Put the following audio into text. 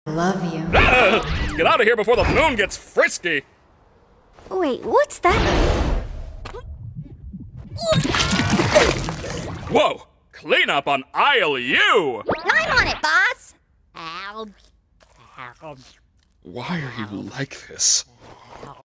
Love you. Let's get out of here before the moon gets frisky. Wait, what's that? Whoa! Clean up on aisle U! I'm on it, boss! Why are you like this?